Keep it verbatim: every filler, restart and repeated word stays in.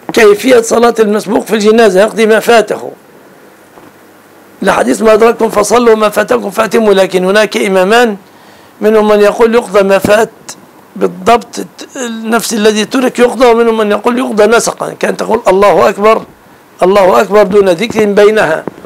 كيفية صلاة المسبوق في الجنازة، يقضي ما فاته لحديث ما أدركتم فصلوا ما فاتكم فاتموا. لكن هناك إمامان منهم من يقول يقضى ما فات بالضبط نفس الذي ترك يقضى، ومنهم من يقول يقضى نسقا، كان تقول الله أكبر الله أكبر دون ذكر بينها.